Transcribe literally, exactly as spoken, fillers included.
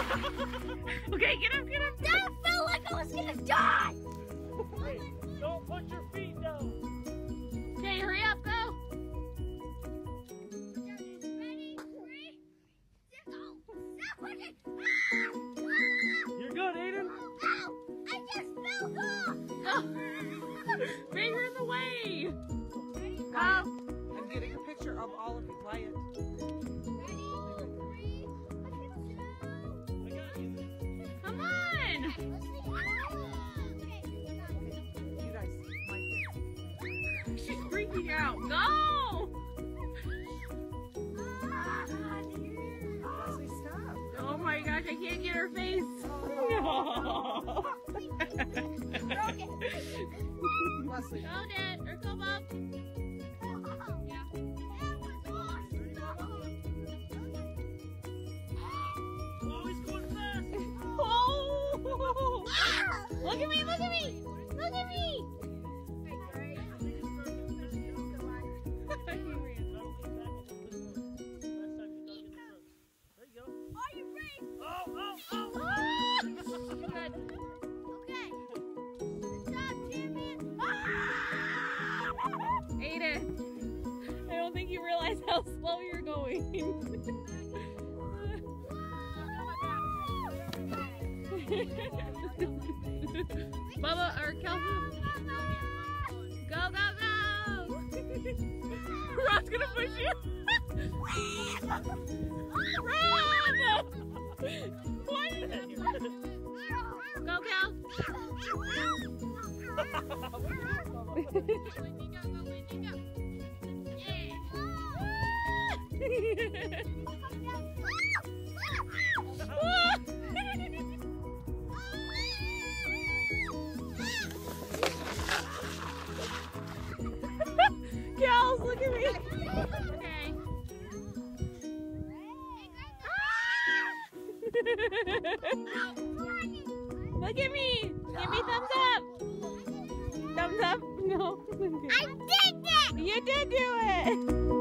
Okay, get up, get up. That felt like I was gonna die. Hey, don't put your feet down. Okay, hurry up, go. Ready, three, six, oh, seven, ah! You're good, Aiden. Ow! I just fell off. Oh. Finger in the way. Go. I'm getting a picture of all of you. Quiet. Ready, three, two. Come on. Let's see. You guys, my She's freaking out. Go. Leslie, stop. Oh my gosh, I can't get her face. Leslie. Go, Dad, or go, Bob. Yeah. Oh, he's going fast. Oh! Look at me, look at me! Look at me! There you go. Are you ready? Oh, oh, oh. Good. Okay. Good job, champion. Aiden, I don't think you realize how slow you're going. Bubba or Kelsie. Go, go, go! Rod's gonna push you. Run! Why did that? Go, Kel. Gals, look at me. Okay. Look at me. Give me thumbs up. Thumbs up? No. I did that! You did do it.